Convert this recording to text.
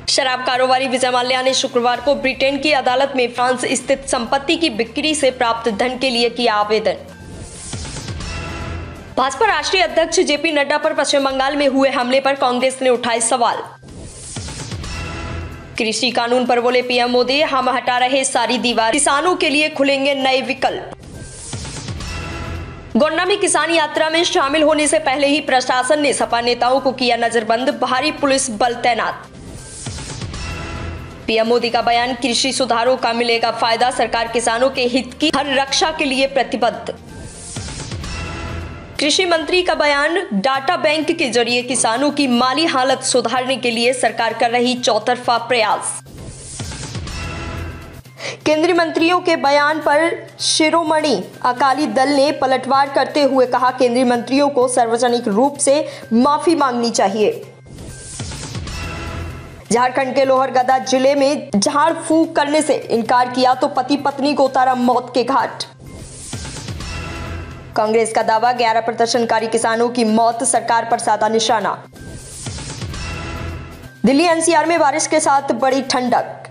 शराब कारोबारी विजय माल्या ने शुक्रवार को ब्रिटेन की अदालत में फ्रांस स्थित संपत्ति की बिक्री से प्राप्त धन के लिए किया आवेदन। भाजपा राष्ट्रीय अध्यक्ष जेपी नड्डा पर पश्चिम बंगाल में हुए हमले पर कांग्रेस ने उठाए सवाल। कृषि कानून पर बोले पीएम मोदी, हम हटा रहे सारी दीवार, किसानों के लिए खुलेंगे नए विकल्प। गोंडा में किसान यात्रा में शामिल होने से पहले ही प्रशासन ने सपा नेताओं को किया नजरबंद, भारी पुलिस बल तैनात। पीएम मोदी का बयान, कृषि सुधारों का मिलेगा फायदा, सरकार किसानों के हित की हर रक्षा के लिए प्रतिबद्ध। कृषि मंत्री का बयान, डाटा बैंक के जरिए किसानों की माली हालत सुधारने के लिए सरकार कर रही चौतरफा प्रयास। केंद्रीय मंत्रियों के बयान पर शिरोमणि अकाली दल ने पलटवार करते हुए कहा, केंद्रीय मंत्रियों को सार्वजनिक रूप से माफी मांगनी चाहिए। झारखंड के लोहरदगा जिले में झाड़ फूंक करने से इनकार किया तो पति पत्नी को उतारा मौत के घाट। कांग्रेस का दावा, 11 प्रदर्शनकारी किसानों की मौत, सरकार पर साधा निशाना। दिल्ली एनसीआर में बारिश के साथ बड़ी ठंडक।